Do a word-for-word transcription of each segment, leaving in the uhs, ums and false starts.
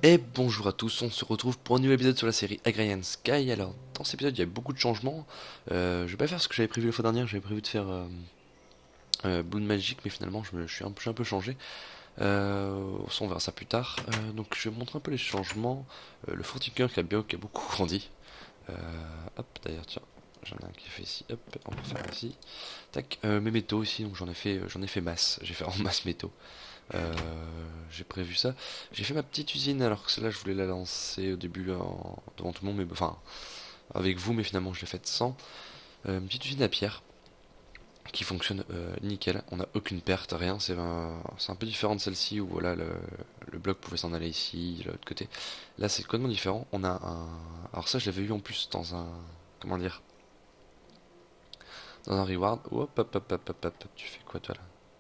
Et bonjour à tous, on se retrouve pour un nouvel épisode sur la série Agrarian Sky. Alors, dans cet épisode, il y a beaucoup de changements. Euh, je vais pas faire ce que j'avais prévu la fois dernière, j'avais prévu de faire euh, euh, Bloom Magic, mais finalement, je me je suis un, peu- j'ai un peu changé. Euh, on verra ça plus tard. Euh, donc, je vais montrer un peu les changements. Euh, le Fortifier qui a bien, qui a beaucoup grandi. Euh, hop, d'ailleurs, tiens, j'en ai un qui est fait ici. Hop, on va faire ici. Tac, euh, mes métaux aussi, donc j'en ai fait, j'en ai fait masse. J'ai fait en masse métaux. Euh, j'ai prévu ça. J'ai fait ma petite usine alors que celle-là je voulais la lancer au début en- devant tout le monde, mais enfin avec vous, mais finalement je l'ai faite sans. Euh, une petite usine à pierre qui fonctionne euh, nickel. On n'a aucune perte, rien. C'est un, c'est un peu différent de celle-ci où voilà le, le bloc pouvait s'en aller ici, de l'autre côté. Là c'est complètement différent. On a un. Alors ça je l'avais eu en plus dans un. Comment dire? Dans un reward. Hop hop hop hop hop hop. Tu fais quoi toi là?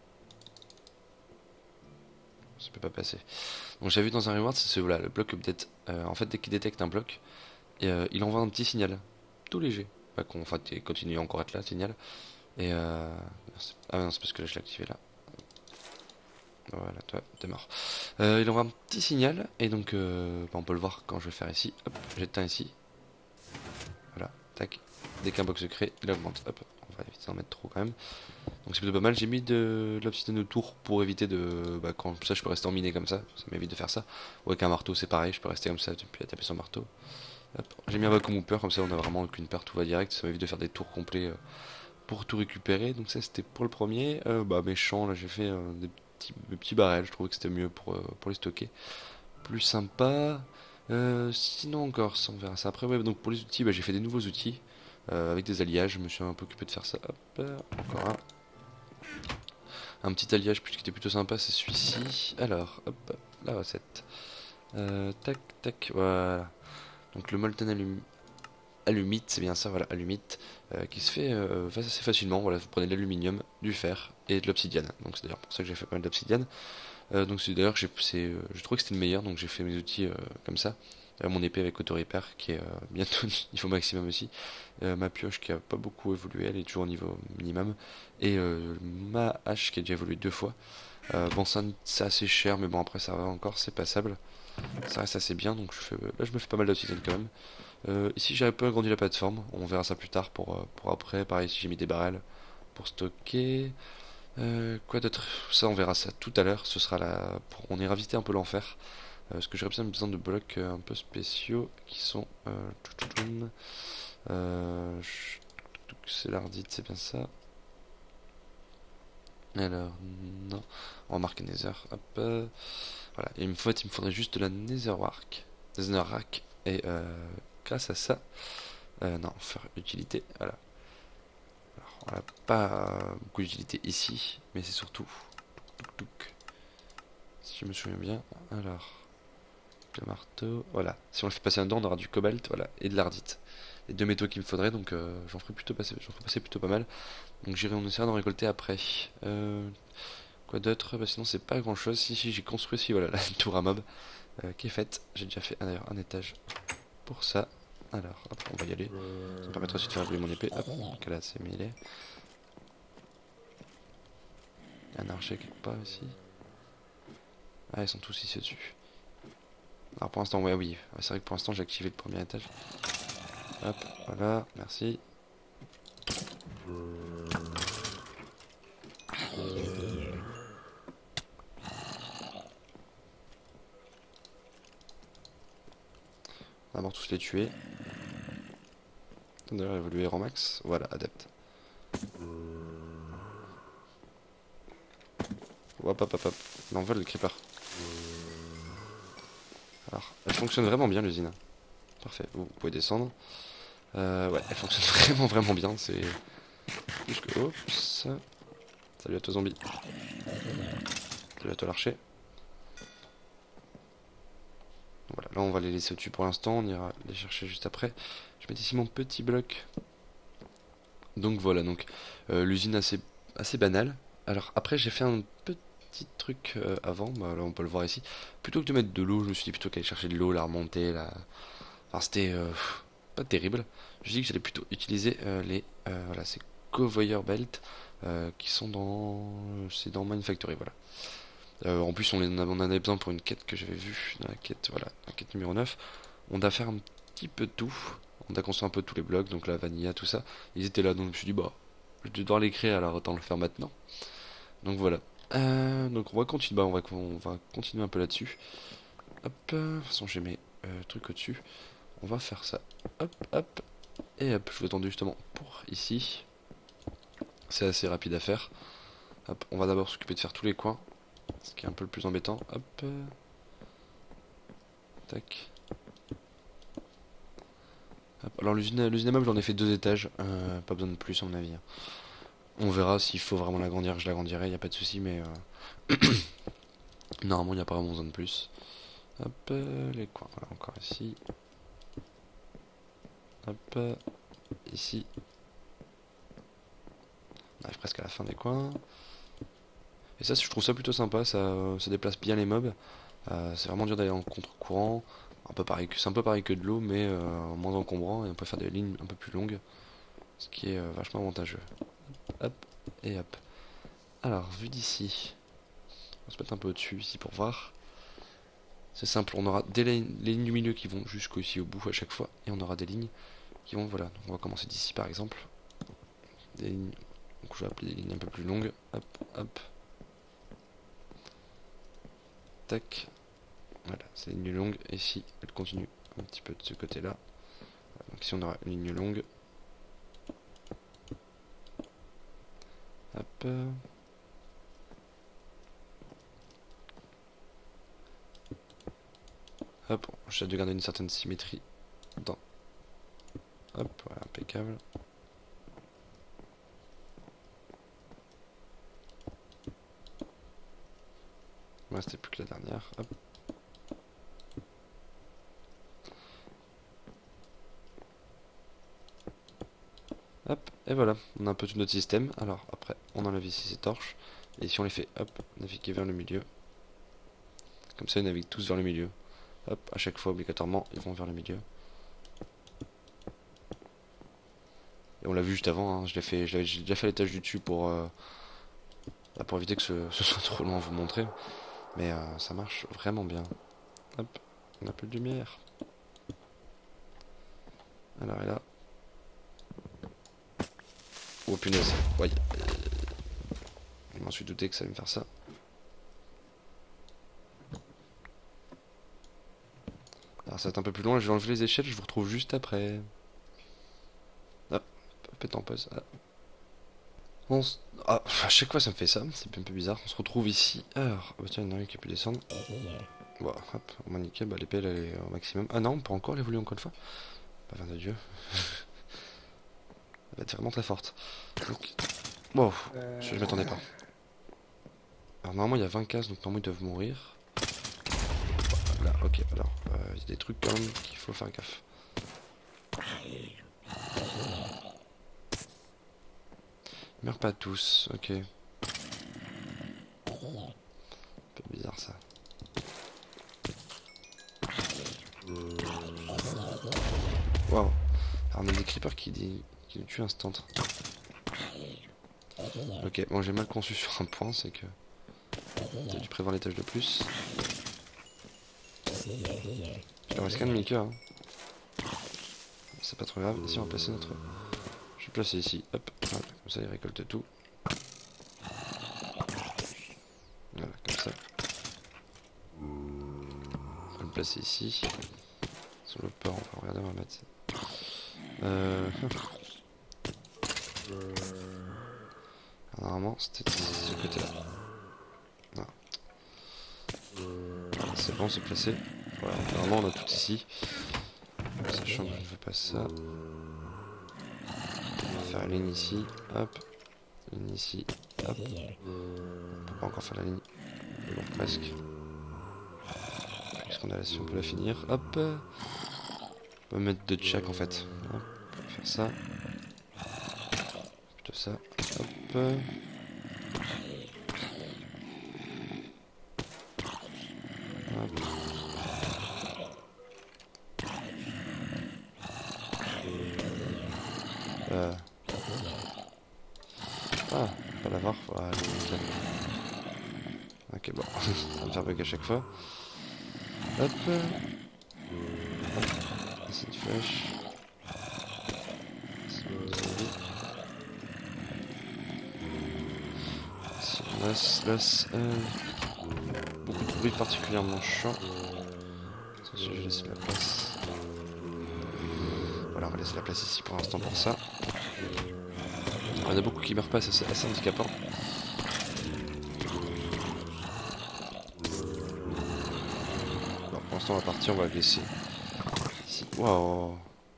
Ça peut pas passer. Donc j'avais vu dans un reward, c'est ce, voilà, le bloc update. Euh, en fait, dès qu'il détecte un bloc, et, euh, il envoie un petit signal, tout léger. Bah, qu'on, enfin, il continue encore à être là, signal. Et euh, ah non, c'est parce que là je l'ai activé là. Voilà, toi, t'es mort. Euh, il envoie un petit signal, et donc euh, bah, on peut le voir quand je vais faire ici. Hop, j'éteins ici. Voilà, tac. Dès qu'un bloc se crée, il augmente. Hop, on va éviter d'en mettre trop quand même. Donc c'est plutôt pas mal. J'ai mis de, de l'obsidienne autour pour éviter de. Bah, quand ça, je peux rester en miné comme ça. Ça m'évite de faire ça. Ou avec un marteau, c'est pareil. Je peux rester comme ça depuis à taper son marteau. Hop. J'ai mis un vacuum hooper, comme ça on a vraiment qu'une paire, tout va direct. Ça m'évite de faire des tours complets euh, pour tout récupérer. Donc ça c'était pour le premier. Euh, bah mes champs, là j'ai fait euh, des, petits, des petits barrels. Je trouvais que c'était mieux pour, euh, pour les stocker. Plus sympa. Euh, sinon encore, ça, on verra ça après. Ouais, donc pour les outils, bah, j'ai fait des nouveaux outils. Euh, avec des alliages, je me suis un peu occupé de faire ça. Hop, euh, encore un. Un petit alliage qui était plutôt sympa, c'est celui-ci. Alors, hop, la recette. Euh, tac, tac, voilà. Donc le molten alum alumite, c'est bien ça, voilà, alumite, euh, qui se fait euh, assez facilement. Voilà, vous prenez de l'aluminium, du fer et de l'obsidiane. Donc c'est d'ailleurs pour ça que j'ai fait pas mal d'obsidiane. Euh, donc c'est d'ailleurs, j'ai, c'est, euh, je trouvais que c'était le meilleur, donc j'ai fait mes outils euh, comme ça. Euh, mon épée avec auto repair qui est euh, bientôt niveau maximum aussi. Euh, ma pioche qui a pas beaucoup évolué, elle est toujours au niveau minimum. Et euh, ma hache qui a déjà évolué deux fois. Euh, bon, ça, c'est assez cher, mais bon, après ça va encore, c'est passable. Ça reste assez bien, donc je fais, là je me fais pas mal d'obsidienne quand même. Euh, ici j'ai un peu agrandi la plateforme, on verra ça plus tard pour, euh, pour après. Pareil, ici j'ai mis des barrels pour stocker. Euh, quoi d'autre? Ça on verra ça tout à l'heure, ce sera là pour... On ira visiter un peu l'enfer. Euh, parce que j'aurais besoin, besoin de blocs euh, un peu spéciaux qui sont... Euh, euh, c'est l'ardite, c'est bien ça. Alors, non. On va marquer Nether. Hop. euh, Voilà. Et en fait, il me faudrait juste de la Netherrack. Netherrack. Et euh, grâce à ça, euh, non, faire utilité. Voilà. Alors, on n'a pas beaucoup d'utilité ici, mais c'est surtout. Touc, touc. Si je me souviens bien. Alors, le marteau. Voilà. Si on le fait passer un dedans, on aura du cobalt, voilà, et de l'ardite. Les deux métaux qu'il me faudrait, donc euh, j'en ferai plutôt passer, j'en ferai passer plutôt pas mal. Donc j'irai, on essaiera d'en récolter après. Euh, quoi d'autre? Bah sinon c'est pas grand chose. Si, si, j'ai construit aussi, voilà, la tour à mob euh, qui est faite. J'ai déjà fait d'ailleurs un étage pour ça. Alors, hop, on va y aller. Ça me permettra aussi de faire évoluer mon épée. Hop, donc là c'est mêlé. Il y a un archer quelque part ici. Ah, ils sont tous ici dessus. Alors pour l'instant, ouais, oui. Ouais, c'est vrai que pour l'instant j'ai activé le premier étage. Hop, voilà, merci. On va d'abord tous les tuer. D'ailleurs, évoluer en max. Voilà, adepte. Hop, hop, hop, hop. L'envol le creeper. Alors, elle fonctionne vraiment bien l'usine. Parfait, vous, vous pouvez descendre. Euh, ouais, elle fonctionne vraiment, vraiment bien. C'est. Plus que. Oups. Salut à toi, zombie. Salut à toi, l'archer. Voilà, là, on va les laisser au-dessus pour l'instant. On ira les chercher juste après. Je mets ici mon petit bloc. Donc voilà, donc euh, l'usine assez, assez banale. Alors après j'ai fait un petit truc euh, avant, bah, là on peut le voir ici. Plutôt que de mettre de l'eau, je me suis dit plutôt qu'aller chercher de l'eau, la remonter, la... Enfin c'était euh, pas terrible. Je me suis dit que j'allais plutôt utiliser euh, les... Euh, voilà, ces conveyor belt euh, qui sont dans... C'est dans Manufactory, voilà. Euh, en plus, on, les, on en avait besoin pour une quête que j'avais vue dans la quête, voilà, la quête numéro neuf. On doit faire un petit peu de tout. On a construit un peu tous les blocs, donc la vanilla, tout ça. Ils étaient là, donc je me suis dit, bah, je dois l'écrire, alors autant le faire maintenant. Donc voilà. Euh, donc on va continuer, bah, on va, on va continuer un peu là-dessus. Hop, euh, de toute façon j'ai mes euh, trucs au-dessus. On va faire ça. Hop, hop. Et hop, je vous attends justement pour ici. C'est assez rapide à faire. Hop, on va d'abord s'occuper de faire tous les coins. Ce qui est un peu le plus embêtant. Hop. euh, Tac. Hop. Alors l'usine l'usine à meubles, j'en ai fait deux étages. Euh, pas besoin de plus à mon avis. On verra s'il faut vraiment l'agrandir, je l'agrandirai, y a pas de souci, mais euh... normalement il n'y a pas vraiment besoin de plus. Hop, euh, les coins, voilà, encore ici. Hop, euh, ici. On arrive presque à la fin des coins. Et ça, je trouve ça plutôt sympa, ça, ça déplace bien les mobs. Euh, c'est vraiment dur d'aller en contre-courant. Un peu pareil que, c'est un peu pareil que de l'eau, mais euh, moins encombrant, et on peut faire des lignes un peu plus longues. Ce qui est euh, vachement avantageux. Hop, et hop. Alors, vu d'ici, on va se mettre un peu au-dessus ici pour voir. C'est simple, on aura des lignes, les lignes du milieu qui vont jusqu'au-ci au bout à chaque fois, et on aura des lignes qui vont, voilà, donc on va commencer d'ici par exemple. Des lignes, donc je vais appeler des lignes un peu plus longues, hop, hop. Tac, voilà, c'est une ligne longue, et ici, elle continue un petit peu de ce côté-là. Donc ici on aura une ligne longue. Hop. Hop, j'essaie de garder une certaine symétrie dans. Hop, voilà, impeccable. Il ne restait plus que la dernière. Hop. Hop, et voilà, on a un peu tout notre système. Alors après, on enlève ici ces torches. Et si on les fait, hop, naviguer vers le milieu. Comme ça, ils naviguent tous vers le milieu. Hop, à chaque fois, obligatoirement, ils vont vers le milieu. Et on l'a vu juste avant, hein, je l'ai fait, j'ai déjà fait l'étage du dessus pour, euh, bah, pour éviter que ce, ce soit trop long à vous montrer. Mais euh, ça marche vraiment bien. Hop, on a plus de lumière. Alors, et là. Oh punaise, ouais. Je m'en suis douté que ça allait me faire ça. Alors ça va être un peu plus loin, je vais enlever les échelles, je vous retrouve juste après. Ah, pète en pause. Ah. On s... ah, à chaque fois ça me fait ça, c'est un peu bizarre. On se retrouve ici. Alors, oh, tiens, il y en a un qui a pu descendre. Bon, hop, on va nickel, bah, l'épée elle est au maximum. Ah non, on peut encore l'évoluer encore une fois. Pas fin de Dieu. Elle va être vraiment très forte. Donc... Wow, je, je m'attendais pas. Alors normalement il y a vingt cases, donc normalement ils doivent mourir. Là, ok, alors, il euh, y a des trucs quand même qu'il faut faire gaffe. Ils meurent pas tous, ok. Un peu bizarre ça. Waouh. Alors on a des creepers qui, qui nous tuent instant. Ok, bon j'ai mal conçu sur un point, c'est que j'ai dû prévoir l'étage de plus. Je leur reste qu'un demi-cœur. Hein. C'est pas trop grave. Ici on va placer notre... Je vais placer ici, hop, voilà, comme ça il récolte tout. Voilà, comme ça. On va le placer ici. Sur le port, on va regarder, on va mettre... Euh... Alors, normalement c'était de ce côté-là. Non. C'est bon, c'est placé. Voilà, normalement on a tout ici. Sachant que je ne veux pas ça. On va faire une ligne ici, hop. Une ligne ici, hop. On peut pas encore faire la ligne. Mais bon, presque. Parce qu'on a la si on peut la finir. Hop. On peut mettre deux de chaque en fait. Hop. On va faire ça. Plutôt ça. Hop. Hop. Euh. Ah, pas l'avoir, voilà, nickel. Ok, bon. me faire bug à chaque fois. Hop. Hop. C'est une flèche. Laisse, laisse. Euh... Beaucoup de bruit particulièrement chiant. Je vais laisser la place. Voilà, on va laisser la place ici pour l'instant pour ça. Il y en a beaucoup qui meurent pas, c'est assez handicapant. Bon, pour l'instant on va partir, on va le laisser. Ici. Waouh.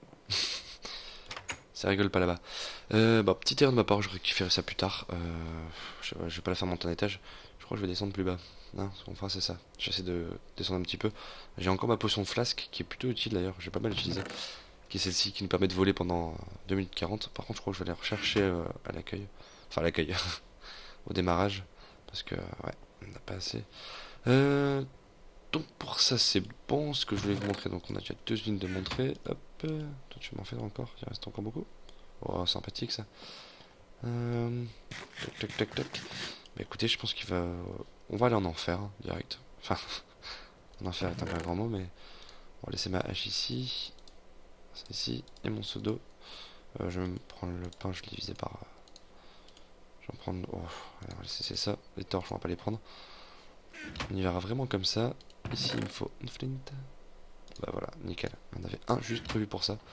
Ça rigole pas là-bas. Euh, bah, petite erreur de ma part, je récupérerai ça plus tard. Euh, je, je vais pas la faire monter en étage. Je crois que je vais descendre plus bas. Non, enfin c'est ça. J'essaie de descendre un petit peu. J'ai encore ma potion flasque qui est plutôt utile d'ailleurs. J'ai pas mal utilisé. Qui est celle-ci qui nous permet de voler pendant deux minutes quarante. Par contre, je crois que je vais aller rechercher euh, à l'accueil. Enfin, à l'accueil. Au démarrage. Parce que, ouais, on n'a pas assez. Euh, donc pour ça, c'est bon. Ce que je voulais vous montrer. Donc on a déjà deux lignes de montrer. Hop. Toi, tu m'en fais encore. Il reste encore beaucoup. Oh, sympathique ça. Euh... Tac, tac, tac, tac. Bah écoutez, je pense qu'il va... On va aller en enfer, hein, direct. Enfin, en enfer est un peu un grand mot, mais... On va laisser ma hache ici. Ça ici. Et mon seau d'eau. Euh, je vais me prendre le pain, je l'ai divisé par... Je vais en prendre... Oh, on va laisser ça. Les torches, on va pas les prendre. On y verra vraiment comme ça. Ici, il me faut une flint. Bah voilà, nickel. On avait un juste prévu pour ça.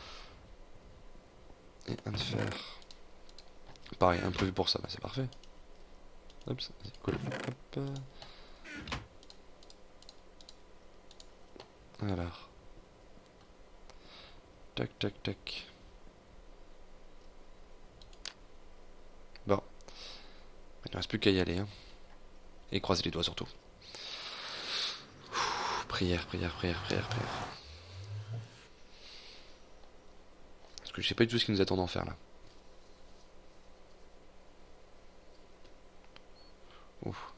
Et un de fer. Pareil, un prévu pour ça, bah c'est parfait. Hop, c'est cool. Hop. Alors. Tac, tac, tac. Bon. Il ne reste plus qu'à y aller. Hein. Et croiser les doigts surtout. Ouh, prière, prière, prière, prière, prière. Parce que je sais pas du tout ce qui nous attend d'en faire là. Ouf.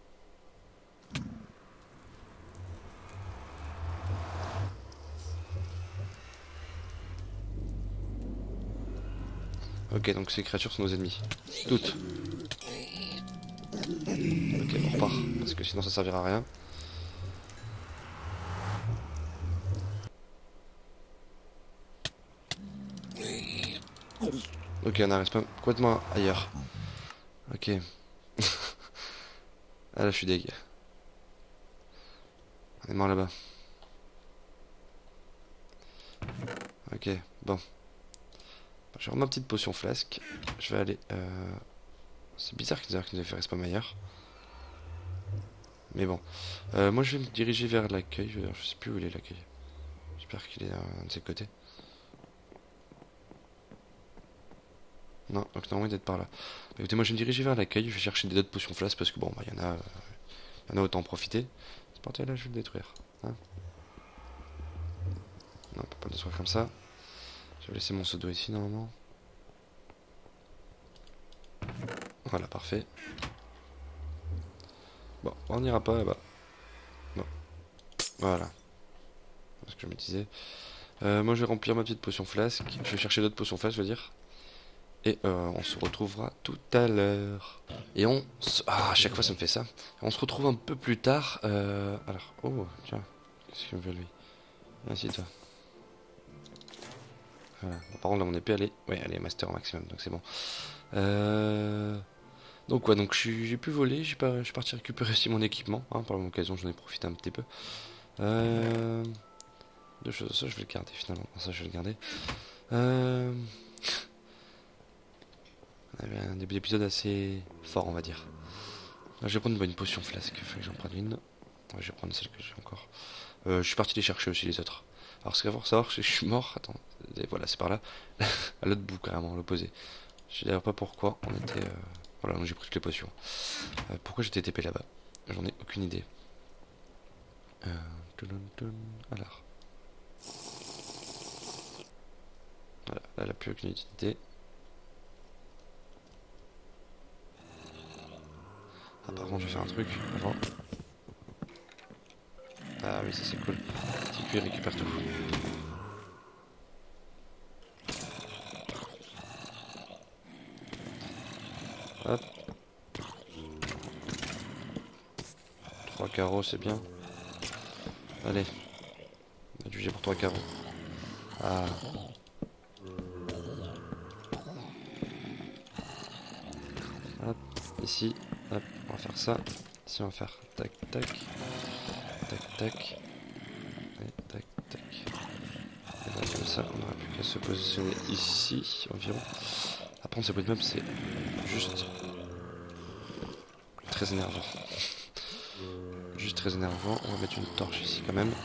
Ok, donc ces créatures sont nos ennemis. Toutes. Ok, on repart. Parce que sinon ça servira à rien. Ok, on a un respawn complètement ailleurs. Ok. Ah là, je suis deg. On est mort là-bas. Ok, bon. Je vais prendre ma petite potion flasque. Je vais aller... Euh... C'est bizarre qu'ils aient fait respawn ailleurs. Mais bon. Euh, moi, je vais me diriger vers l'accueil. Je sais plus où il est l'accueil. J'espère qu'il est à un de ses côtés. Non, donc normalement il doit être par là. Bah, écoutez, moi je vais me diriger vers l'accueil. Je vais chercher des autres potions flasques parce que bon, bah il y en a... Euh... Il y en a autant en profiter. C'est parti là, je vais le détruire. Hein, non, on peut pas le détruire comme ça. Je vais laisser mon seau d'eau ici normalement. Voilà, parfait. Bon, on n'ira pas là-bas. Bon, voilà. C'est ce que je me disais. Euh, moi je vais remplir ma petite potion flasque. Je vais chercher d'autres potions flasques, je veux dire. Et euh, on se retrouvera tout à l'heure. Et on... Se... Ah, à chaque fois ça me fait ça. On se retrouve un peu plus tard. Euh... Alors, oh, tiens. Qu'est-ce qu'il me veut lui? Merci toi. Voilà. Par contre là mon épée elle est... Ouais, elle est master au maximum, donc c'est bon. Euh... Donc ouais, donc j'ai pu voler, j'ai pas, je suis parti récupérer aussi mon équipement. Hein, par l'occasion j'en ai profité un petit peu. Euh... Deux choses, ça je vais le garder finalement. Ça je vais le garder. Euh... On avait un début d'épisode assez fort, on va dire. Là, je vais prendre une bonne potion flasque. Il faut que j'en prenne une. Ouais, je vais prendre celle que j'ai encore. Euh, je suis parti les chercher aussi, les autres. Alors, ce qu'il faut savoir, c'est que je suis mort. Attends, et voilà, c'est par là. À l'autre bout, carrément, à l'opposé. Je sais d'ailleurs pas pourquoi. On était. Euh... Voilà, donc j'ai pris toutes les potions. Euh, pourquoi j'étais T P là-bas? J'en ai aucune idée. Euh... Alors. Voilà, là, elle a plus aucune utilité. Ah, par contre, je vais faire un truc avant. Ah oui, ça c'est cool. Petit cuir récupère tout. Hop. trois, carreaux, c'est bien. Allez. On a jugé pour trois carreaux. Ah. Hop, ici. Hop, on va faire ça. Ici, on va faire tac, tac. Tac, tac. Et tac, tac. Et là, comme ça, on n'aura plus qu'à se positionner ici, environ. Après, ce bout de meuble, c'est juste très énervant. Juste très énervant. On va mettre une torche ici quand même.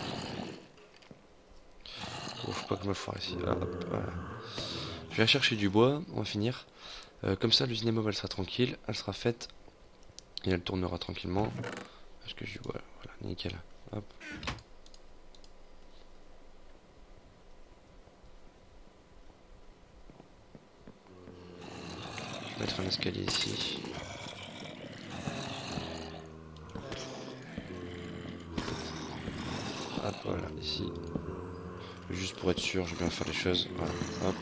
Oh, faut pas que je me foire ici. Ah, hop, voilà. Je vais aller chercher du bois, on va finir. Euh, comme ça, l'usine mobile elle sera tranquille, elle sera faite. Et elle tournera tranquillement. Parce que je vois, voilà, nickel. Hop. Je vais mettre un escalier ici. Hop, voilà, ici. Juste pour être sûr, je vais bien faire les choses. Voilà, hop.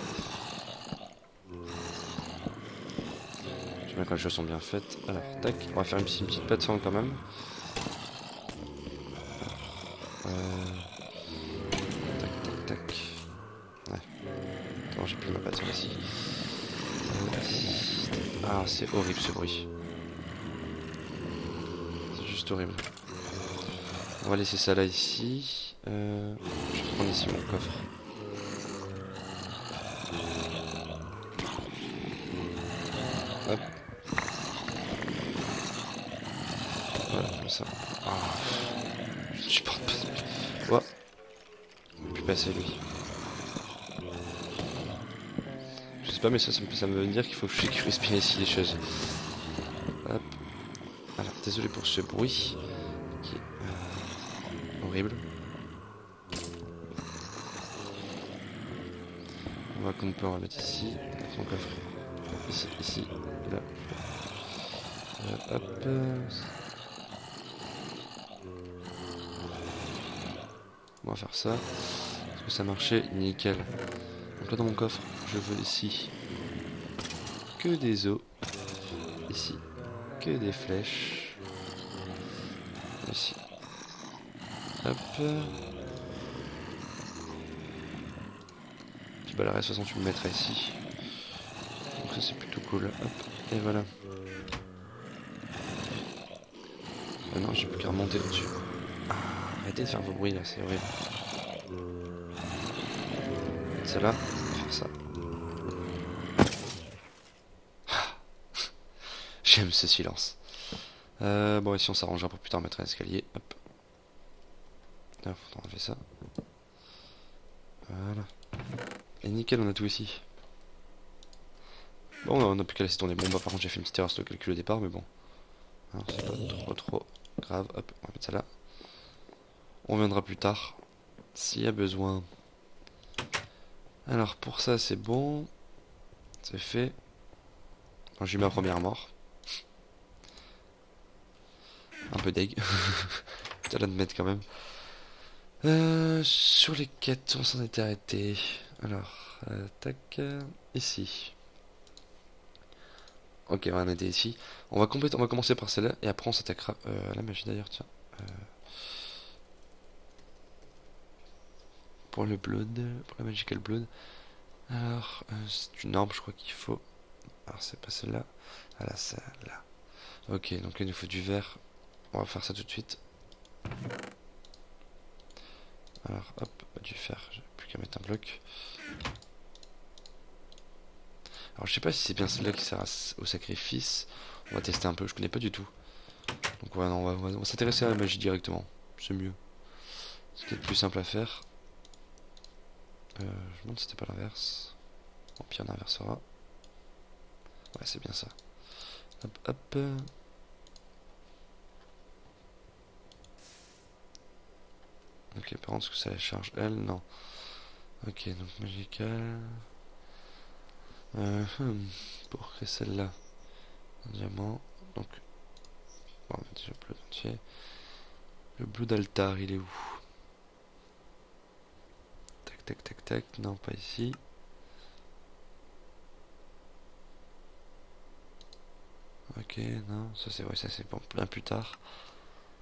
Je vais quand les choses sont bien faites. Alors, tac, on va faire une petite, une petite plateforme quand même. Euh... Tac, tac, tac. Ouais. Attends, j'ai plus ma plateforme ici. Euh... Ah, c'est horrible ce bruit. C'est juste horrible. On va laisser ça là ici. Euh... Je vais prendre ici mon coffre. Hop. Voilà, comme ça. Ah. Je supporte pas ce bruit. Oh. On peut plus passer lui. Je sais pas, mais ça, ça me, ça me veut dire qu'il faut que je sécurise bien ici les choses. Hop. Alors, désolé pour ce bruit. Qui est euh, horrible. On va comme peut, on va mettre ici. Son coffre. Ici, ici, là. Euh, hop. On va faire ça. Est-ce que ça marchait? Nickel. Donc là dans mon coffre, je veux ici que des os. Ici, que des flèches. Ici. Hop. Puis bah la reste de toute façon tu me mettras ici. Donc ça c'est plutôt cool. Hop. Et voilà. Ah non, j'ai plus qu'à remonter là-dessus. Ah, arrêtez de faire vos bruits là, c'est horrible. Celle-là, on va faire ça. J'aime ce silence. Euh, bon, ici on s'arrangera pour plus tard mettre un escalier. Hop. Là, faut enlever ça. Voilà. Et nickel, on a tout ici. Bon, on a plus qu'à laisser tourner. Bon, bah, par contre, j'ai fait une petite erreur sur le calcul au départ, mais bon. C'est pas trop, trop grave. Hop, on va mettre ça là. On viendra plus tard, s'il y a besoin. Alors, pour ça, c'est bon. C'est fait. Enfin, j'ai eu ma première mort. Un peu deg. Putain, là de mettre quand même. Euh, sur les quêtes, on s'en était arrêté. Alors, euh, tac, euh, ici. Ok, on va en aider ici. On va, on va commencer par celle-là et après on s'attaquera euh, à la magie d'ailleurs, tiens. Euh, pour le blood, pour la magical blood. Alors, euh, c'est une arme, je crois qu'il faut. Alors, c'est pas celle-là. Ah là, celle-là. Ok, donc il nous faut du verre. On va faire ça tout de suite. Alors, hop, du fer. J'ai plus qu'à mettre un bloc. Alors, je sais pas si c'est bien celle-là qui sert au sacrifice. On va tester un peu, je connais pas du tout. Donc, ouais, non, on va, on va s'intéresser à la magie directement. C'est mieux. C'est peut-être plus simple à faire. Euh, je me demande si c'était pas l'inverse. Bon, puis on inversera. Ouais, c'est bien ça. Hop, hop. Ok, par contre, est-ce que ça la charge elle? Non. Ok, donc magical. Euh, hmm, pour créer celle-là. Un diamant. Donc, bon, on va déjà le bleu entier. Le bleu d'altar, il est où? Tac, tac, tac, tac. Non, pas ici. Ok, non, ça c'est vrai, ça c'est bon, plein plus tard.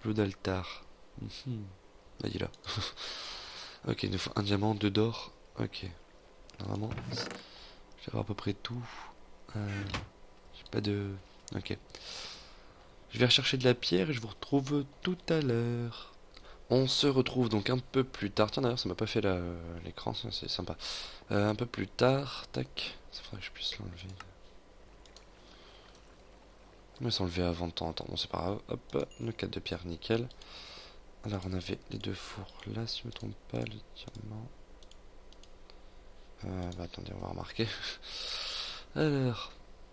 Tableau d'altar. Mhm. Ah, il est là. Ok, il nous faut un diamant, deux d'or. Ok. Normalement, je vais avoir à peu près tout. Euh, j'ai pas de... Ok. Je vais rechercher de la pierre et je vous retrouve tout à l'heure. On se retrouve donc un peu plus tard. Tiens, d'ailleurs, ça m'a pas fait l'écran, ça c'est sympa. Euh, un peu plus tard, tac. Ça faudrait que je puisse l'enlever. On va s'enlever avant de temps en temps. Bon, c'est pas grave. Hop, le cadre de pierre, nickel. Alors, on avait les deux fours là, si je me trompe pas, le diamant. Euh, bah, attendez, on va remarquer. Alors.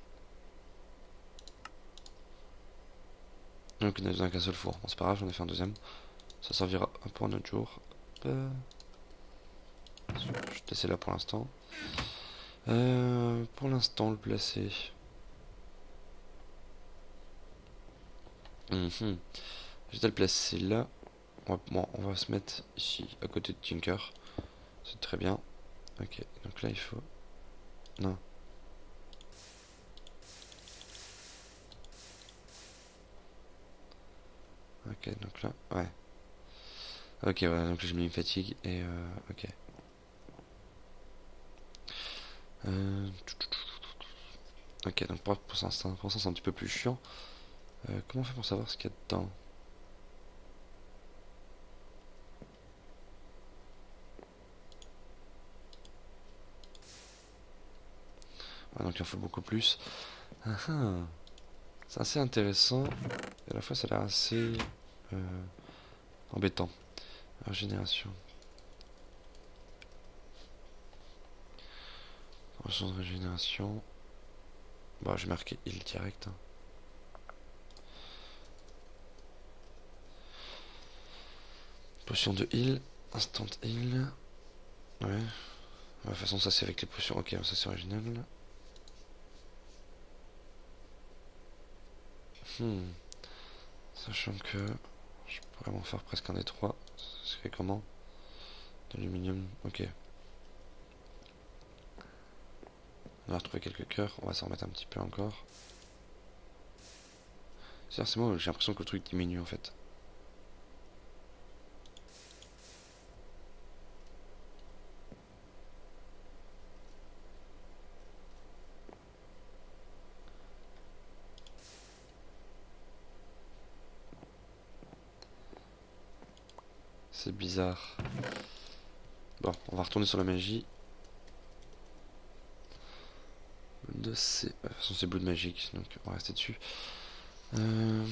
Donc, on a besoin qu'un seul four. Bon, c'est pas grave, j'en ai fait un deuxième. Ça servira pour un autre jour. Hop. Je vais te laisser là pour l'instant. Euh, pour l'instant, le placer. Mm -hmm. Je vais le placer là. On va, bon, on va se mettre ici, à côté de Tinker. C'est très bien. Ok, donc là il faut... Non. Ok, donc là, ouais. Ok, voilà, donc là j'ai mis une fatigue et euh, ok. Euh... Ok, donc pour, pour ça, pour ça c'est un petit peu plus chiant. Euh, comment on fait pour savoir ce qu'il y a dedans? Ouais, donc il en faut beaucoup plus. Ah, ah. C'est assez intéressant. Et à la fois ça a l'air assez euh, embêtant. Régénération. Ressources de régénération. Bon, j'ai marqué heal direct. Hein. Potion de heal. Instant heal. Ouais. De toute façon, ça c'est avec les potions. Ok, ça c'est original. Hmm. Sachant que je pourrais m'en faire presque un des trois. Ce serait comment? D'aluminium. Ok. On va retrouver quelques cœurs. On va s'en remettre un petit peu encore. C'est moi, j'ai l'impression que le truc diminue en fait. C'est bizarre. Bon, on va retourner sur la magie. De ces... De toute façon, c'est Blood Magic, donc on va rester dessus. Euh...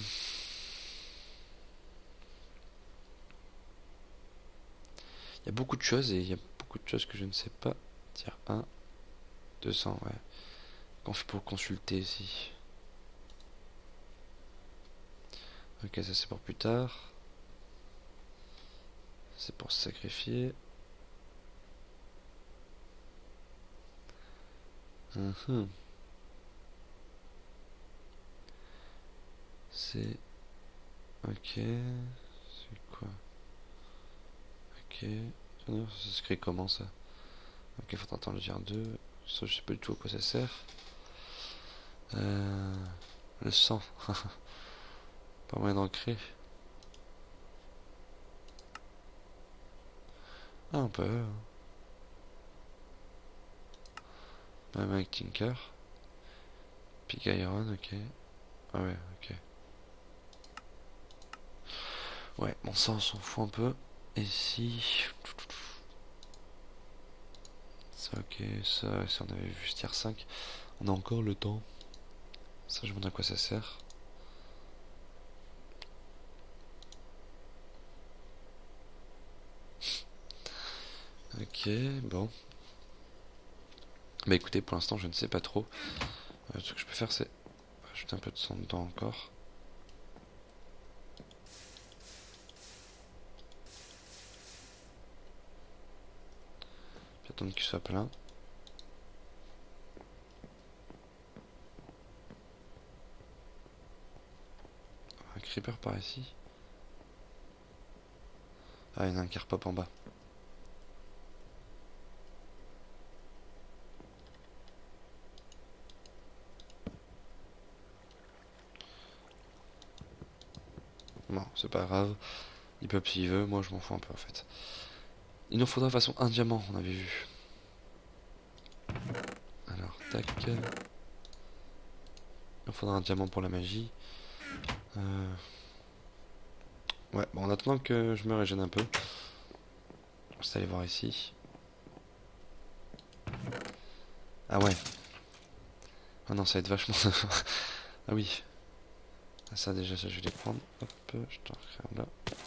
Il y a beaucoup de choses et il y a beaucoup de choses que je ne sais pas. Tiens, un, deux cents, ouais. Qu'on fait pour consulter ici. Ok, ça c'est pour plus tard. C'est pour se sacrifier. Uh -huh. C'est... Ok... C'est quoi? Ok... Ça s'écrit comment ça? Ok, faut attendre le dire deux. Ça, je sais pas du tout à quoi ça sert. Euh... Le sang. Pas moyen d'ancrer. Ah, un peu. Même avec Tinker. Pig Iron, ok. Ah ouais, ok. Ouais, bon ça on s'en fout un peu. Et si... Ça ok, ça, si on avait vu tier cinq, on a encore le temps. Ça je me demande à quoi ça sert. Ok, bon. Bah écoutez, pour l'instant je ne sais pas trop. Euh, ce que je peux faire c'est rajouter un peu de sang dedans encore. Puis attendre qu'il soit plein. Un creeper par ici. Ah, il y en a un qui repop en bas. Bon, c'est pas grave. Il peut s'il veut, moi je m'en fous un peu en fait. Il nous faudra de toute façon un diamant, on avait vu. Alors, tac. Il nous faudra un diamant pour la magie. Euh... Ouais, bon, en attendant que je me régène un peu. On va aller voir ici. Ah ouais. Ah non, ça va être vachement... Ah oui. Ah, ça déjà, ça je vais les prendre. Hop, je t'en crée un là.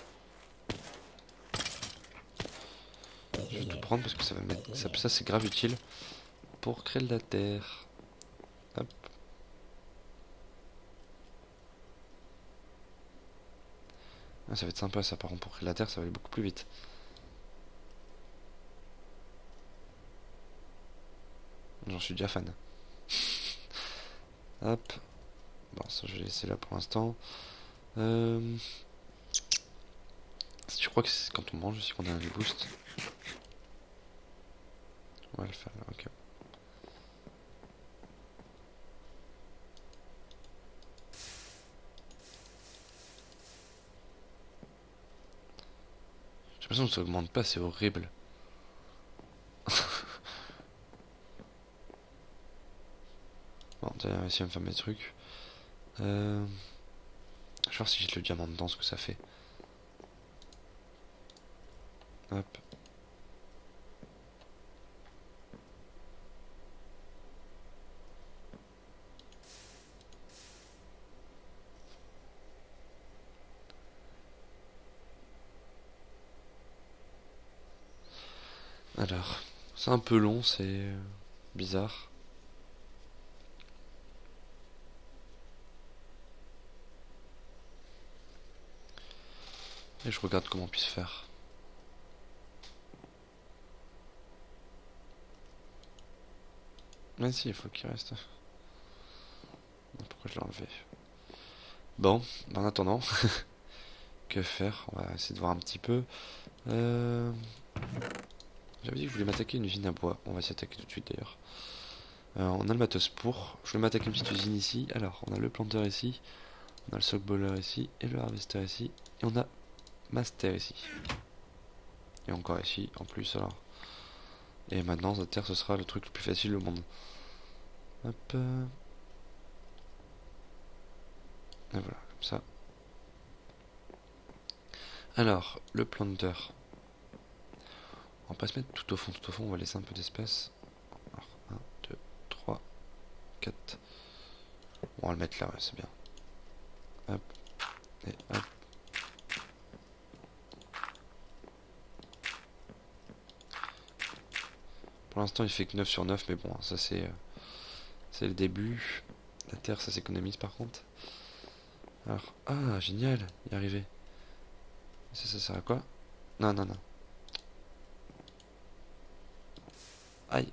Je vais tout prendre parce que ça va mettre... Ça, ça c'est grave utile pour créer de la terre. Hop. Ah, ça va être sympa ça par contre pour créer de la terre, ça va aller beaucoup plus vite. J'en suis déjà fan. Hop. Bon, ça je vais laisser là pour l'instant. Euh... Si tu crois que c'est quand on mange aussi qu'on a un boost. On va le faire là, ok. J'ai l'impression que ça augmente pas, c'est horrible. Bon, on va essayer de me faire mes trucs. Euh... Je vais voir si j'ai le diamant dedans, ce que ça fait. Hop. Alors, c'est un peu long, c'est euh, bizarre. Et je regarde comment on puisse faire. Mais si, il faut qu'il reste. Pourquoi je l'ai enlevé? Bon, en attendant, que faire? On va essayer de voir un petit peu. Euh... J'avais dit que je voulais m'attaquer une usine à bois. On va s'y attaquer tout de suite d'ailleurs. Euh, on a le matos pour. Je vais m'attaquer une petite usine ici. Alors, on a le planteur ici. On a le sockballer ici. Et le harvester ici. Et on a master ici. Et encore ici, en plus alors. Et maintenant, cette terre, ce sera le truc le plus facile au monde. Hop. Et voilà, comme ça. Alors, le planter. On va pas se mettre tout au fond, tout au fond, on va laisser un peu d'espace. Alors, un, deux, trois, quatre. On va le mettre là, ouais, c'est bien. Hop. Et hop. Pour l'instant, il fait que neuf sur neuf, mais bon, ça c'est... Euh, c'est le début. La terre, ça s'économise par contre. Alors, ah, génial, y arriver. Ça, ça sert à quoi? Non, non, non. Aïe.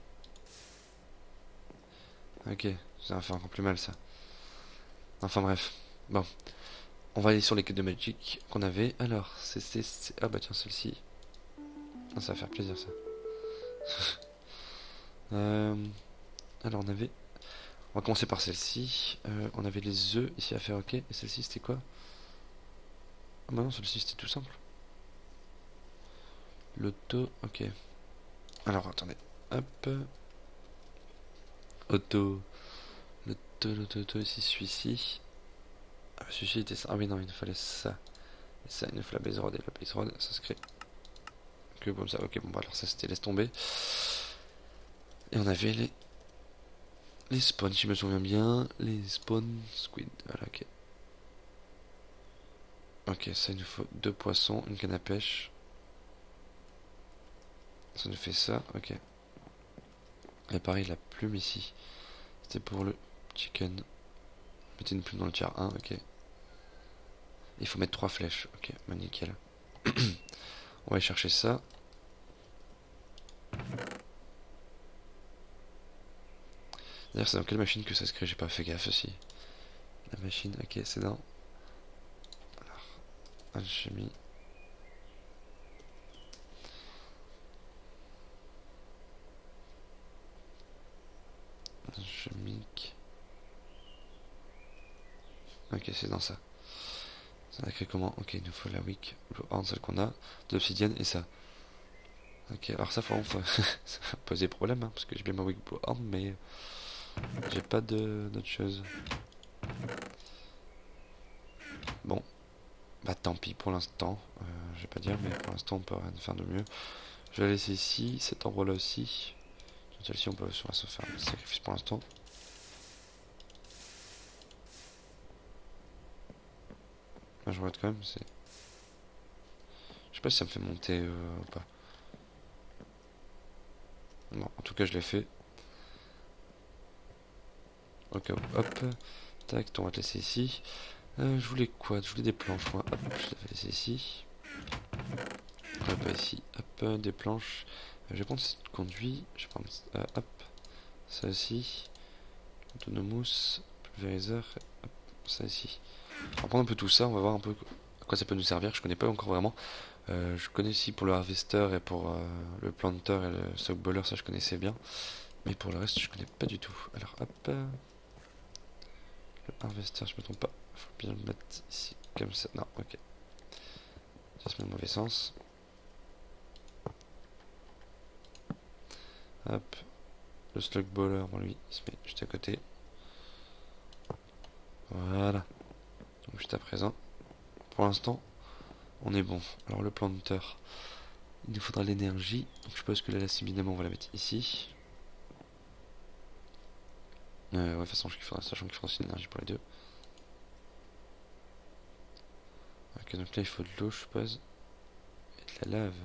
Ok, ça va faire encore plus mal ça. Enfin bref. Bon. On va aller sur les quêtes de Magic qu'on avait. Alors, c'est... c'est... Ah bah tiens, celle-ci. Ah, ça va faire plaisir ça. euh... Alors, on avait... On va commencer par celle-ci. Euh, on avait les œufs ici à faire, ok. Et celle-ci, c'était quoi? Ah bah non, celle-ci, c'était tout simple. L'auto, ok. Alors, attendez. Hop. Auto. L'auto, l'auto, l'auto, ici, celui-ci. Ah, celui-ci était ça. Ah oui, non, il nous fallait ça. Et ça, il nous faut la base rod. Et la base rod, ça se crée que comme ça. Ok, bon, bah alors ça, c'était laisse tomber. Et on avait les... Les spawns, si je me souviens bien. Les spawns squid. Voilà, ok. Ok, ça, il nous faut deux poissons, une canne à pêche. Ça nous fait ça, ok. Et pareil, la plume ici. C'était pour le chicken. Mettez une plume dans le tiers un, ok. Il faut mettre trois flèches, ok, bah nickel. On va aller chercher ça. D'ailleurs, c'est dans quelle machine que ça se crée? J'ai pas fait gaffe aussi. La machine, ok, c'est dans... Alors, alchimie. Alchimique. Ok, c'est dans ça. Ça va créer comment? Ok, il nous faut la wick, Blowhorn, celle qu'on a, de l'obsidienne et ça. Ok, alors ça, faut, faut ça va poser problème, hein, parce que j'ai bien ma wick Blowhorn, mais j'ai pas de d'autre chose. Bon, bah tant pis pour l'instant, euh, je vais pas dire, mais pour l'instant on peut rien faire de mieux. Je vais la laisser ici, cet endroit là aussi. Celle-ci on peut on va se faire un sacrifice pour l'instant. Là, je regarde quand même, c'est... Je sais pas si ça me fait monter euh, ou pas. Bon, en tout cas je l'ai fait. Ok, hop, tac, on va te laisser ici. Euh, je voulais quoi? Je voulais des planches, moi. Hop, je l'avais laissé ici. Hop, ici, hop, des planches. Euh, je vais prendre cette conduit. Je vais prendre, euh, hop, ça aussi. Autonomous, pulvériseur, hop, ça ici. On va prendre un peu tout ça, on va voir un peu à quoi ça peut nous servir. Je connais pas encore vraiment. Euh, je connais aussi pour le harvester et pour euh, le planter et le sockballer, ça je connaissais bien. Mais pour le reste, je connais pas du tout. Alors, hop. Le harvester, je me trompe pas. Faut bien le mettre ici, comme ça. Non, ok. Ça se met dans le mauvais sens. Hop. Le slugballer, bon lui, il se met juste à côté. Voilà. Donc juste à présent. Pour l'instant, on est bon. Alors le planter, il nous faudra l'énergie. Donc je suppose que là, la évidemment, on va la mettre ici. Euh, ouais, de toute façon, il faudra, sachant qu'il faudra aussi l'énergie pour les deux. Ok, donc là, il faut de l'eau, je suppose. Et de la lave.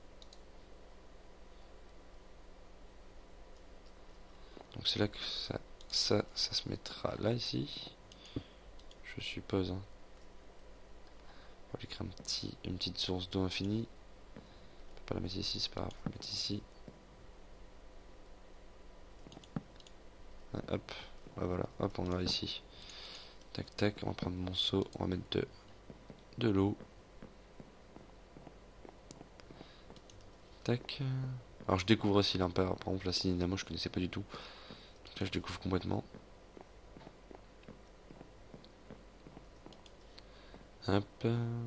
Donc c'est là que ça, ça, ça se mettra là, ici. Je suppose. Hein. On va lui créer un petit, une petite source d'eau infinie. On peut pas la mettre ici, c'est pas grave. On va la mettre ici. Ah, hop, ah, voilà, hop, on va ici. Tac, tac, on va prendre mon seau, on va mettre de, de l'eau. Tac. Alors je découvre aussi l'impair, par exemple la dynamo je connaissais pas du tout. Donc là je découvre complètement. Hop.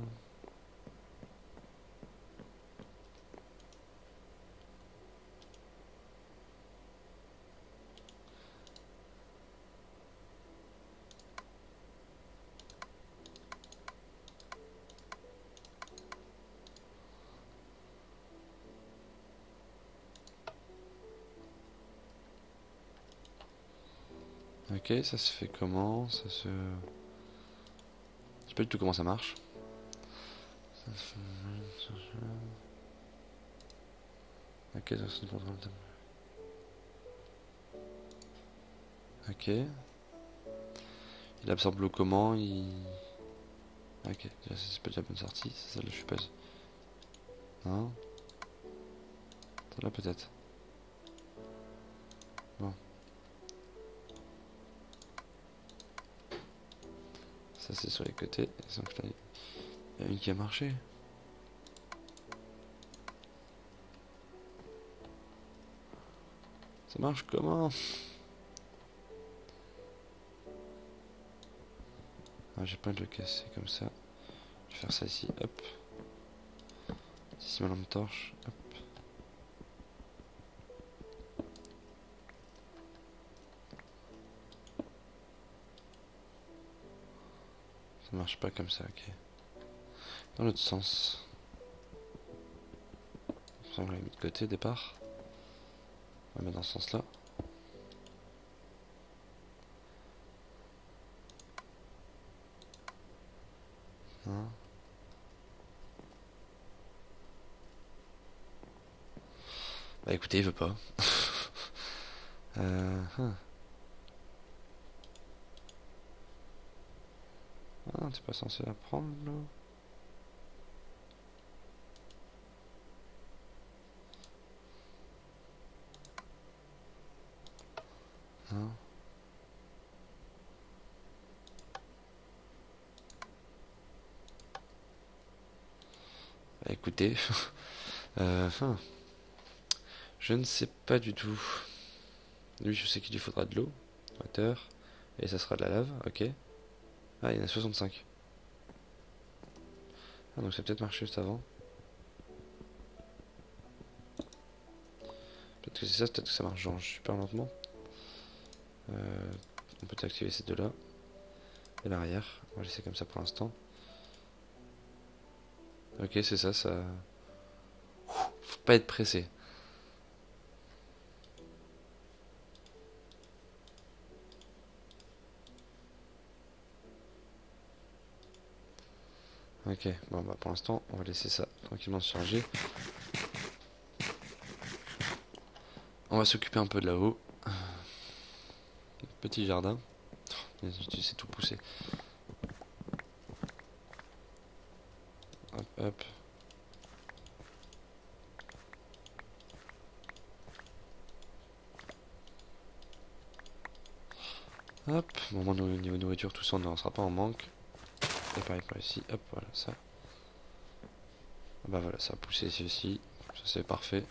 Ok, ça se fait comment? Ça se... Je sais pas du tout comment ça marche. Ça se... Ok, ça se contrôle. Ok. Il absorbe l'eau comment? Il... Ok, c'est pas déjà bonne sortie, c'est celle-là je suppose. Non? Celle-là peut-être. Bon. Ça c'est sur les côtés. Il y a une qui a marché. Ça marche comment? Ah, j'ai pas de le casser comme ça. Je vais faire ça ici, hop. Ici ma lampe torche, hop. Ça marche pas comme ça, ok. Dans l'autre sens. On va la mettre de côté, départ. On va mettre dans ce sens là. Hein. Bah écoutez, il veut pas. euh, hein. Ah, t'es pas censé la prendre l'eau? Hein. Bah écoutez, euh, hein. Je ne sais pas du tout. Lui, je sais qu'il lui faudra de l'eau, water, et ça sera de la lave, ok. Ah, il y en a soixante-cinq. Ah, donc ça a peut-être marché juste avant. Peut-être que c'est ça, peut-être que ça marche genre super lentement. Euh, on peut activer ces deux-là. Et l'arrière. On va laisser comme ça pour l'instant. Ok, c'est ça, ça... Faut pas être pressé. Ok, bon bah pour l'instant, on va laisser ça tranquillement se charger. On va s'occuper un peu de là-haut. Petit jardin. Tu sais tout pousser. Hop, hop. Hop. Bon, moi, niveau nourriture, tout ça, on n'en sera pas en manque. Et pareil par ici. Hop, voilà, ça. Bah voilà, ça a poussé ici aussi. Ça, c'est parfait.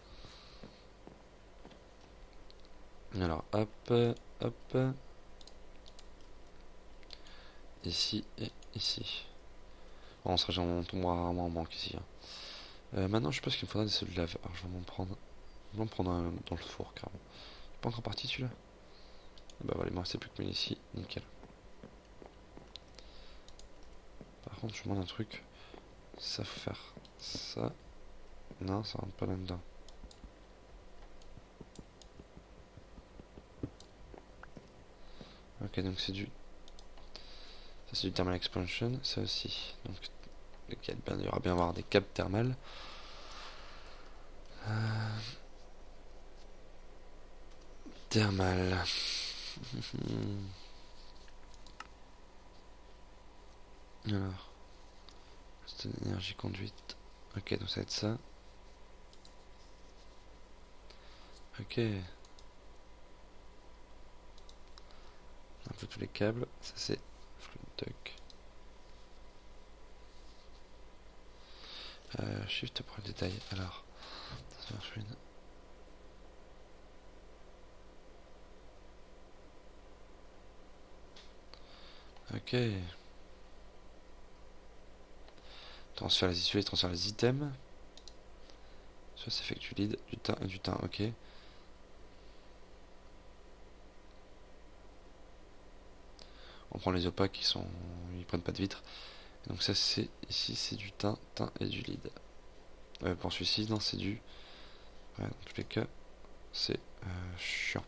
Alors, hop, hop. Ici et ici. Bon, on sera, on tombera rarement en manque ici. Hein. Euh, maintenant, je pense qu'il me faudra des sels de lave. Alors, je vais m'en prendre. Je vais m'en prendre un dans le four, carrément. Pas encore parti celui-là. Bah voilà, il me restait plus que mille ici. Nickel. Par contre, je vous demande un truc. Ça faut faire ça. Non, ça rentre pas là-dedans. Ok, donc c'est du... Ça c'est du thermal expansion, ça aussi. Donc il y aura bien avoir des câbles thermales. Euh... Thermal. Alors, c'est une énergie conduite. Ok, donc ça va être ça. Ok. Un peu tous les câbles. Ça c'est duck. Euh, shift pour le détail. Alors, ça marche une. Ok. Transfère les issues et transfère les items. Ça, ça fait que du lead, du teint et du teint. Ok. On prend les opaques qui sont, ils prennent pas de vitres. Donc ça c'est ici c'est du teint, teint et du lead. Euh, pour celui-ci non c'est du. Ouais, dans tous les cas c'est euh, chiant.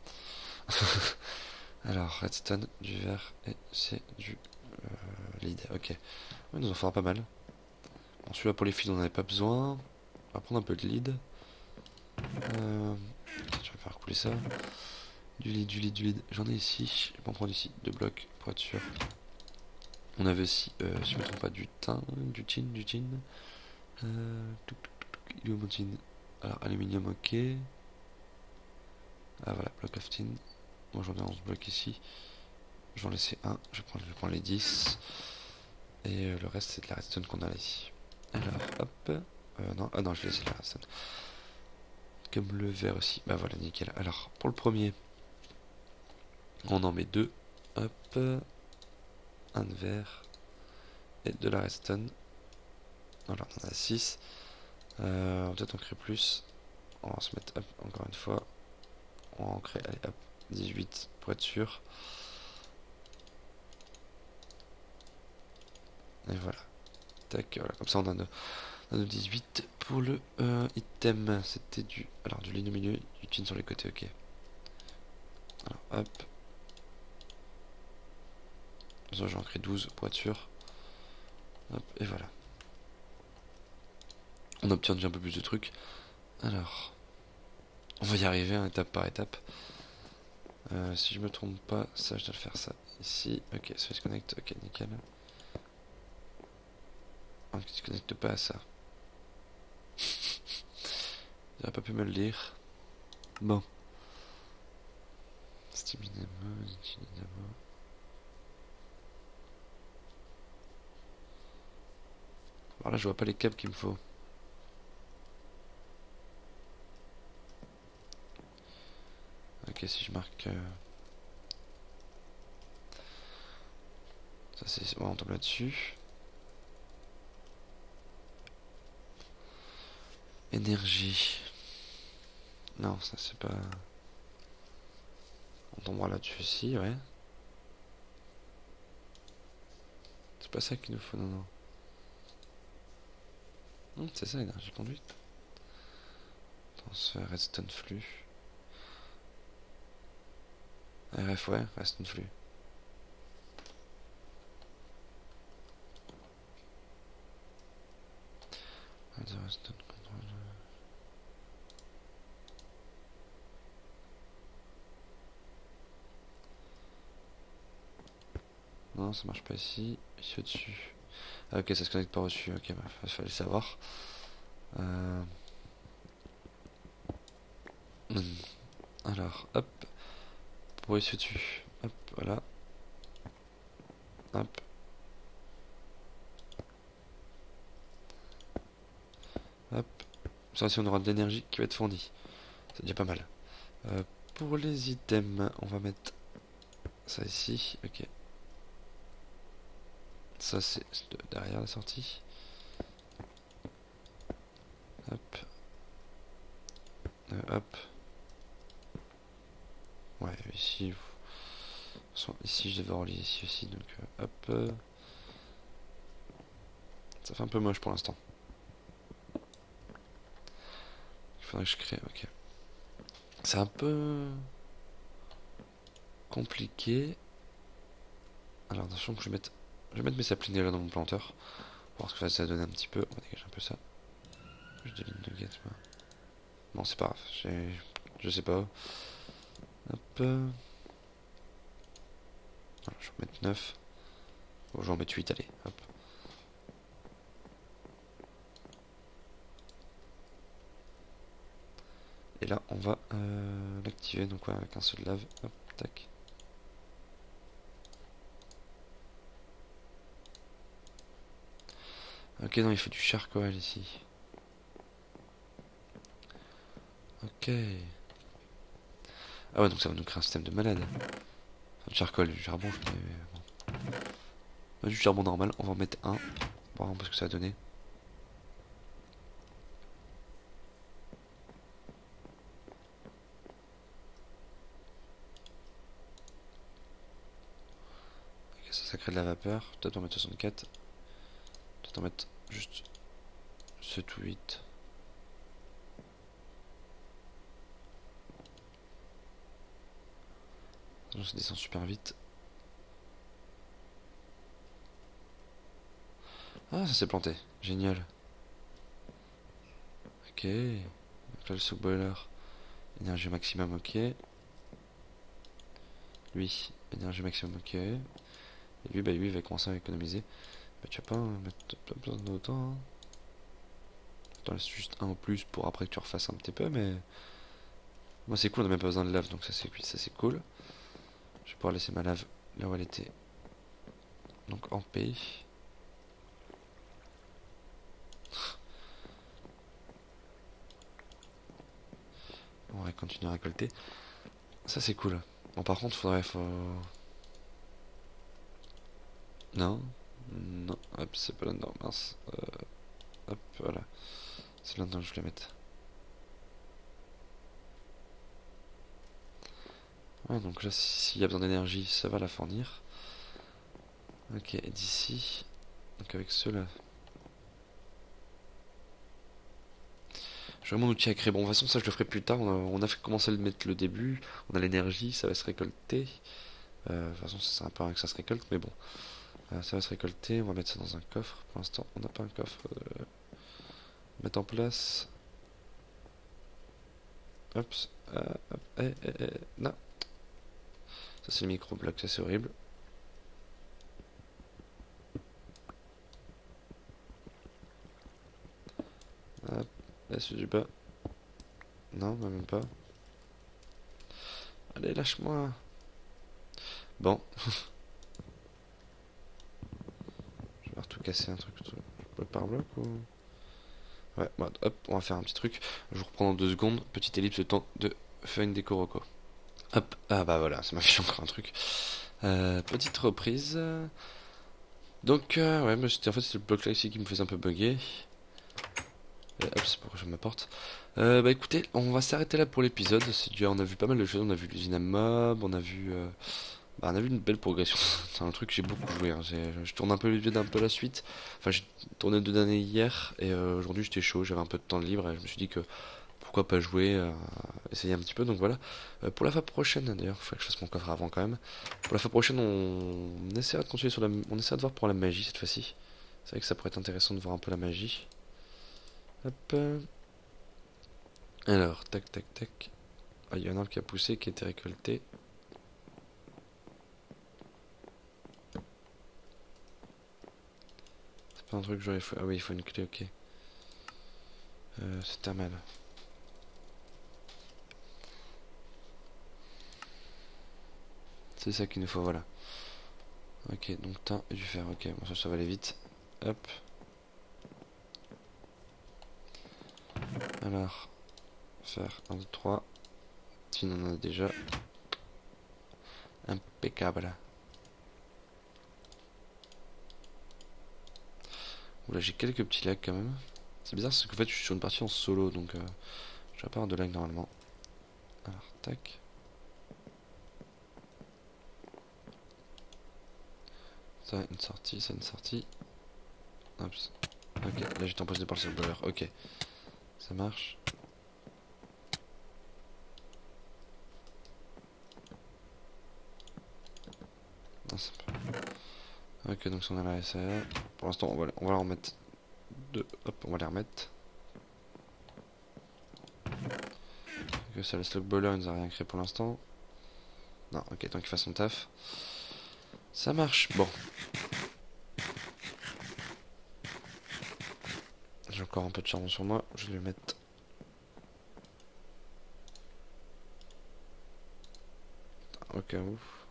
Alors redstone, du vert et c'est du euh, lead. Ok. Ouais, nous en fera pas mal. Bon, celui-là pour les fils on n'en avait pas besoin. On va prendre un peu de lead. Euh, je vais faire couler ça. Du lead, du lead, du lead. J'en ai ici. Je vais en prendre ici deux blocs pour être sûr. On avait aussi, euh, si je ne me trompe pas, du tin, du tin, du tin. Euh, touc, touc, touc, il est où mon tin? Alors, aluminium, ok. Ah voilà, block of tin. Moi j'en ai onze blocs ici. Je vais en laisser un. Je vais prendre, je vais prendre les dix. Et euh, le reste, c'est de la redstone qu'on a là ici. Alors, hop. Euh, non, ah non, je vais laisser la redstone. Comme le vert aussi. Bah voilà, nickel. Alors, pour le premier, on en met deux. Hop. Un de vert. Et de la redstone. Voilà, on en a six. Euh, peut-être en créer plus. On va se mettre, hop, encore une fois. On va en créer, allez, hop, dix-huit pour être sûr. Et voilà. Tac, voilà, comme ça on a nos, on a nos dix-huit. Pour le euh, item, c'était du... Alors, du ligne au milieu, du tin sur les côtés, ok. Alors, hop. Ça, j'en crée douze pour être sûr. Hop, et voilà. On obtient déjà un peu plus de trucs. Alors, on va y arriver, hein, étape par étape. Euh, si je me trompe pas, ça, je dois le faire ça ici. Ok, ça se connecte, ok, nickel. Ah, qui se connecte pas à ça. J'aurais pas pu me le lire. Bon. Steam Dynamo, Dynamo. Alors là, je vois pas les câbles qu'il me faut. Ok, si je marque... Euh... Ça, c'est bon, on tombe là-dessus. Énergie. Non, ça c'est pas... On tombera là-dessus aussi, ouais. C'est pas ça qu'il nous faut, non, non. Hum, c'est ça, énergie conduite. Transfert, redstone flux. R F, ouais, redstone flux. Redstone control. Non, ça marche pas ici. Ici au-dessus. Ah, ok, ça se connecte pas au-dessus. Ok, bah, il fallait savoir. Euh... Alors, hop. Pour ici au-dessus. Hop, voilà. Hop. Hop. Ça, si on aura de l'énergie qui va être fournie. C'est déjà pas mal. Euh, pour les items, on va mettre ça ici. Ok. Ça, c'est derrière la sortie. Hop. Euh, hop. Ouais, ici. Ici, je devais relier ici aussi. Donc, euh, hop. Euh. Ça fait un peu moche pour l'instant. Il faudrait que je crée. Ok. C'est un peu compliqué. Alors, attention que je vais mettre. Je vais mettre mes saplings là dans mon planteur. Pour voir ce que ça va donner un petit peu. On va dégager un peu ça. Je devine de guette, moi. Bon, c'est pas grave. Je sais pas. Hop. Alors, je vais en mettre neuf. Bon, je vais en mettre huit, allez. Hop. Et là, on va euh, l'activer. Donc, ouais, avec un seul lave. Hop, tac. Ok, non, il faut du charcoal ici. Ok. Ah ouais, donc ça va nous créer un système de malade. Enfin, du charcoal, du charbon, je connais. Bon. Du charbon normal, on va en mettre un. Pour voir ce que ça va donner. Ok, ça, ça crée de la vapeur. Peut-être en mettre soixante-quatre. Peut-être en mettre juste sept ou huit. Ça descend super vite. Ah, ça s'est planté. Génial. Ok. Donc là, le soak boiler. Énergie maximum, ok. Lui, énergie maximum, ok. Et lui, bah lui, il va commencer à économiser. Bah tu vas pas mettre pas besoin d'autant. Hein. T'en laisses juste un en plus pour après que tu refasses un petit peu, mais... Moi c'est cool, on a même pas besoin de lave, donc ça c'est ça c'est cool. Je vais pouvoir laisser ma lave là où elle était. Donc en P. On va continuer à récolter. Ça c'est cool. Bon par contre faudrait... Faut... Non. Non. Hop, c'est pas là-dedans, mince. Euh... Hop, voilà. C'est là-dedans que je voulais mettre. Ouais, donc là, s'il y a besoin d'énergie, ça va la fournir. Ok, et d'ici, donc avec ceux-là. J'ai vraiment mon outil à créer. Bon, de toute façon, ça je le ferai plus tard. On a, on a fait commencer à le mettre le début. On a l'énergie, ça va se récolter. Euh, de toute façon, c'est un peu rien que ça se récolte, mais bon. Euh, ça va se récolter. On va mettre ça dans un coffre. Pour l'instant, on n'a pas un coffre. Euh, mettre en place. Hop. Euh, hop. Eh, eh, eh, non. Ça, c'est le micro-bloc. Ça, c'est horrible. Hop. Là, c'est du bas. Non, bah, même pas. Allez, lâche-moi. Bon. Je vais tout casser un truc. Bloc par bloc ou... Ouais, bah, hop, on va faire un petit truc. Je vous reprends dans deux secondes. Petite ellipse, le temps de faire une déco roco. Hop, ah bah voilà, ça m'a fait encore un truc. Euh, petite reprise. Donc, euh, ouais, mais c'était en fait c'est le bloc là ici qui me faisait un peu bugger. Et hop, c'est pour que je m'apporte. Euh, bah écoutez, on va s'arrêter là pour l'épisode. C'est déjà, on a vu pas mal de choses. On a vu l'usine à mob, on a vu, euh, bah, on a vu une belle progression. C'est un truc que j'ai beaucoup joué. Hein. J'ai- Je tourne un peu le d'un peu la suite. Enfin, j'ai tourné deux derniers hier et euh, aujourd'hui j'étais chaud. J'avais un peu de temps de libre et je me suis dit que pourquoi pas jouer, euh, essayer un petit peu. Donc voilà. Euh, pour la fois prochaine, d'ailleurs, il faut que je fasse mon coffre avant quand même. Pour la fois prochaine, on, on essaiera de continuer sur la, on essaiera de voir pour la magie cette fois-ci. C'est vrai que ça pourrait être intéressant de voir un peu la magie. Hop. Alors, tac, tac, tac. Ah, il y a un arbre qui a poussé, qui a été récolté. C'est pas un truc que j'aurais fait. Ah oui, il faut une clé, ok. Euh, c'est thermal. C'est ça qu'il nous faut, voilà. Ok, donc tin et du fer, ok. Bon, ça, ça va aller vite. Hop. Alors, faire un, deux, trois. Si on en a déjà. Impeccable. Oula, j'ai quelques petits lags quand même. C'est bizarre parce qu'en fait je suis sur une partie en solo donc euh, je vais pas avoir de lag normalement. Alors, tac. Ça, une sortie, ça, une sortie. Hop. Ok, là j'étais empoisonné par le surboiler. Ok, ça marche. Non, c'est pas... Ok, donc si on a la S A R. Pour l'instant, on va, on va en remettre deux. Hop, on va les remettre. Que ça, le stock boiler, il nous a rien créé pour l'instant. Non, ok, tant qu'il fasse son taf. Ça marche, bon. J'ai encore un peu de charbon sur moi, je vais le mettre. Ok, ouf.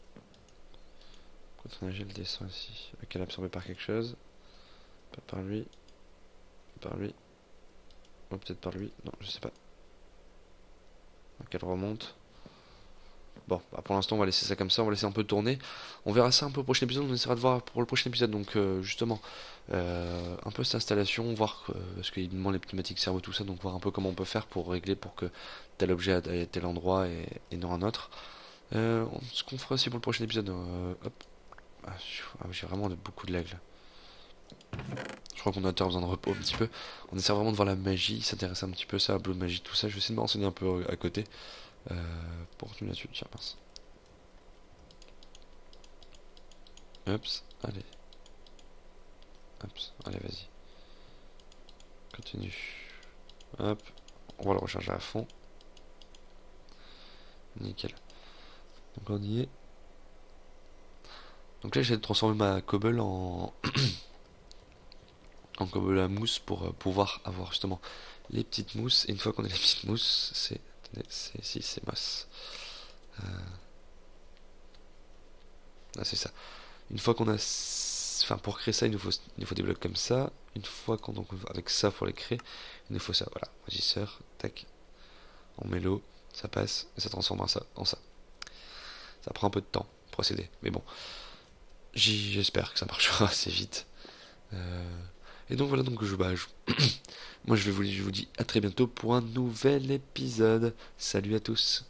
Quand on a le descend ici. Ok, elle est absorbée par quelque chose. Pas par lui. Par lui. Ou peut-être par lui. Non, je sais pas. Donc elle remonte. Bon, bah pour l'instant on va laisser ça comme ça, on va laisser un peu tourner. On verra ça un peu au prochain épisode, on essaiera de voir pour le prochain épisode. Donc euh, justement, euh, un peu cette installation, voir euh, parce qu'il demande les pneumatiques servo, tout ça, donc voir un peu comment on peut faire pour régler pour que tel objet aille à tel endroit et, et non un autre. Euh, ce qu'on fera aussi pour le prochain épisode, euh, hop. Ah, ah, j'ai vraiment de, beaucoup de lag là. Je crois qu'on a besoin de repos un petit peu. On essaie vraiment de voir la magie, s'intéresser un petit peu à ça, à Blood Magie, tout ça. Je vais essayer de me renseigner un peu à côté. Euh, pour continuer là-dessus, tiens, mince. Oups, allez. Oups, allez, vas-y. Continue. Hop, on va le recharger à fond. Nickel. Donc on y est. Donc là, j'essaie de transformer ma cobble en... en cobble à mousse pour euh, pouvoir avoir justement les petites mousses. Et une fois qu'on a les petites mousses, c'est... c'est si, c'est moss. Euh... Ah, c'est ça. Une fois qu'on a... Enfin, pour créer ça, il nous faut, il nous faut des blocs comme ça. Une fois qu'on... Donc, avec ça, pour les créer, il nous faut ça. Voilà, régisseur, tac. On met l'eau, ça passe, et ça transforme en ça. En ça. Ça prend un peu de temps, procéder. Mais bon, j'espère que ça marchera assez vite. Euh... Et donc voilà, donc je... Bah, je... Moi, je, vais vous, je vous dis à très bientôt pour un nouvel épisode. Salut à tous.